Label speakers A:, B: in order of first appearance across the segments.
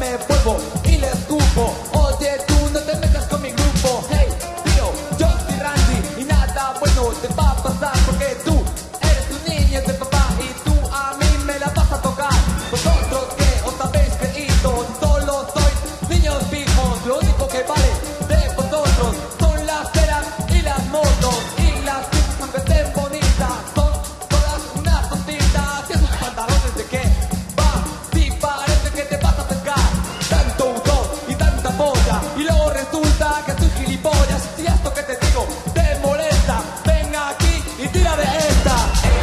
A: me vuelvo y le escupo. Oye, tú no te metas con mi grupo. Hey, tío, yo soy Randy y nada bueno te va a pasar porque tú eres un niño de papá y tú a mí me la vas a tocar. Vosotros que os habéis creído, solo sois niños fijos. Lo único que vale de vosotros son las ceras y las motos y las chicas aunque estén bonitas. Son todas unas tontitas y esos pantalones de qué va. Si parece que te vas a pescar tanto uso y tanta polla y luego resulta que soy gilipollas. Si esto que te digo te molesta, ven aquí y tira de esta.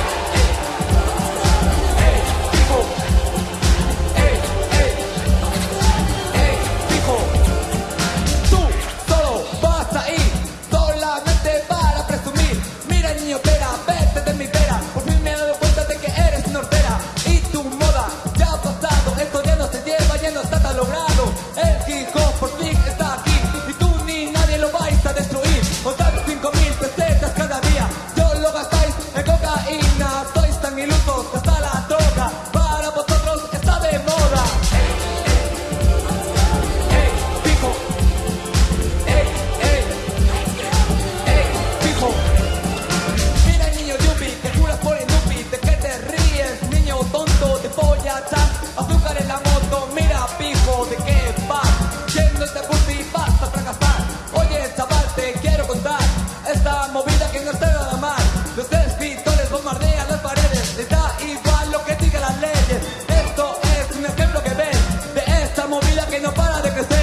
A: Tú solo vas a ir solamente para presumir. Mira niño pera, vete de mi pera. Por fin me he dado cuenta de que eres una hortera y tu moda ya ha pasado. Esto ya no se lleva, ya no está tan logrado. El hip hop por fin está aquí y tú ni nadie lo vais a destruir. Con tantos 5.000 pesetas cada día, yo lo gastáis en cocaína. Sois tan ilusos que hasta la droga para vosotros está de moda. Fijo. Fijo. Mira niño yupi, que juras por el yupi. ¿De qué te ríes, niño tonto? De polla, chat, azúcar en la moto. Mira pijo, ¿de qué vas? Yendo este pussy vas a fracasar. Oye chaval, te quiero contar esta movida que no está nada mal. Los escritores bombardean las paredes, les da igual lo que digan las leyes. Esto es un ejemplo que ves de esta movida que no para de crecer.